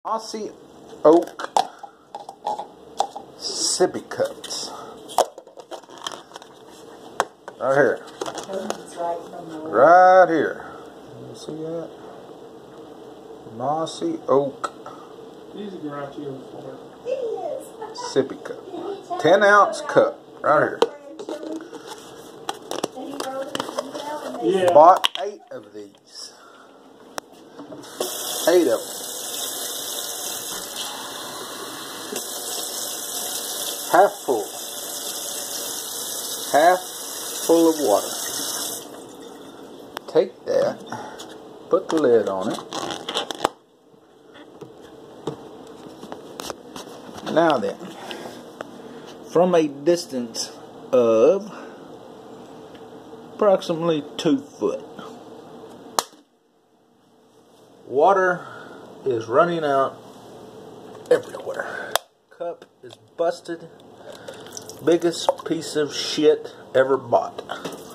Mossy oak sippy cups. Right here. Right here. You see that? Mossy oak sippy cup. 10-ounce cup. Right here. Yeah. Bought 8 of these. 8 of them. Half full. Half full of water. Take that. Put the lid on it. Now then, from a distance of approximately 2 foot, water is running out everywhere. Cup is busted. Biggest piece of shit ever bought.